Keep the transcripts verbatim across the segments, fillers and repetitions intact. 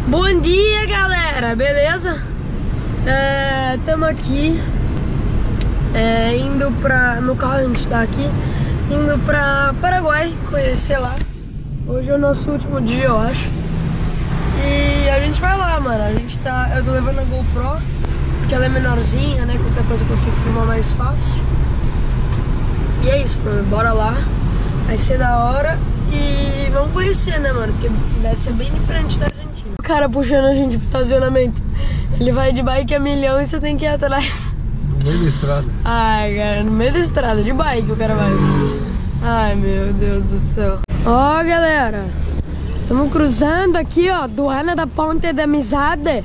Bom dia, galera, beleza? Estamos é, aqui é, indo pra... No carro a gente tá aqui indo pra Paraguai, conhecer lá. Hoje é o nosso último dia, eu acho. E a gente vai lá, mano. A gente tá... Eu tô levando a GoPro porque ela é menorzinha, né? Qualquer coisa eu consigo filmar mais fácil. E é isso, mano. Bora lá. Vai ser da hora. E vamos conhecer, né, mano? Porque deve ser bem diferente da Argentina. O cara puxando a gente pro estacionamento. Ele vai de bike a milhão e você tem que ir atrás. No meio da estrada. Ai, cara, no meio da estrada, de bike o cara vai. Ai, meu Deus do céu. Ó, galera. Estamos cruzando aqui, ó. Aduana da Ponte da Amizade.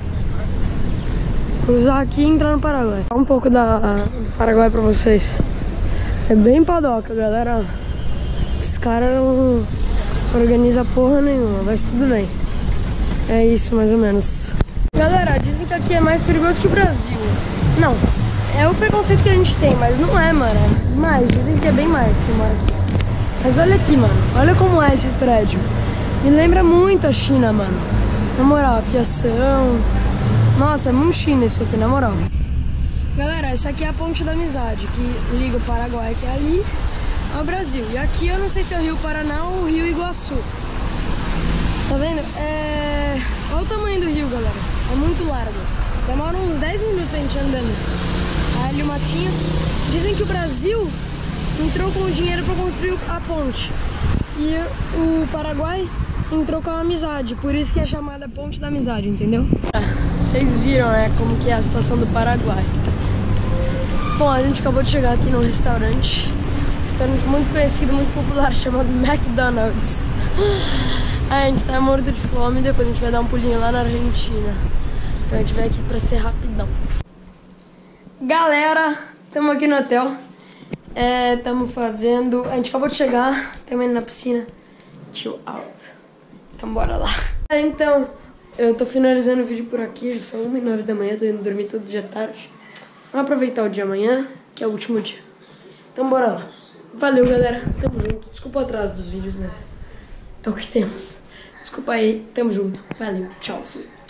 Cruzar aqui e entrar no Paraguai. Um pouco da Paraguai pra vocês. É bem padoca, galera. Esse cara não organiza porra nenhuma, mas tudo bem. É isso, mais ou menos. Galera, dizem que aqui é mais perigoso que o Brasil. Não, é o preconceito que a gente tem, mas não é, mano. É mais, dizem que é bem mais que mora aqui. Mas olha aqui, mano. Olha como é esse prédio. Me lembra muito a China, mano. Na moral, a fiação. Nossa, é muito China isso aqui, na moral. Galera, essa aqui é a Ponte da Amizade, que liga o Paraguai, que é ali, ao Brasil. E aqui eu não sei se é o Rio Paraná ou o Rio Iguaçu. Tá vendo? É... Olha o tamanho do rio, galera. É muito largo. Demora uns dez minutos a gente andando. Aí ali o matinho. Dizem que o Brasil entrou com o dinheiro pra construir a ponte. E o Paraguai entrou com a amizade. Por isso que é chamada Ponte da Amizade, entendeu? Vocês viram, né, como que é a situação do Paraguai. Bom, a gente acabou de chegar aqui num restaurante. Restaurante muito conhecido, muito popular, chamado McDonald's. A gente tá morto de fome e depois a gente vai dar um pulinho lá na Argentina. Então a gente vai aqui pra ser rapidão. Galera, estamos aqui no hotel. Estamos é, fazendo... A gente acabou de chegar, estamos indo na piscina. Chill out. Então bora lá. Então, eu tô finalizando o vídeo por aqui. Já são uma e nove da manhã, tô indo dormir todo dia tarde. Vamos aproveitar o dia amanhã, que é o último dia. Então bora lá. Valeu, galera. Tamo junto. Desculpa o atraso dos vídeos, mas é o que temos. Desculpa aí. Tamo junto. Valeu. Tchau. Fui.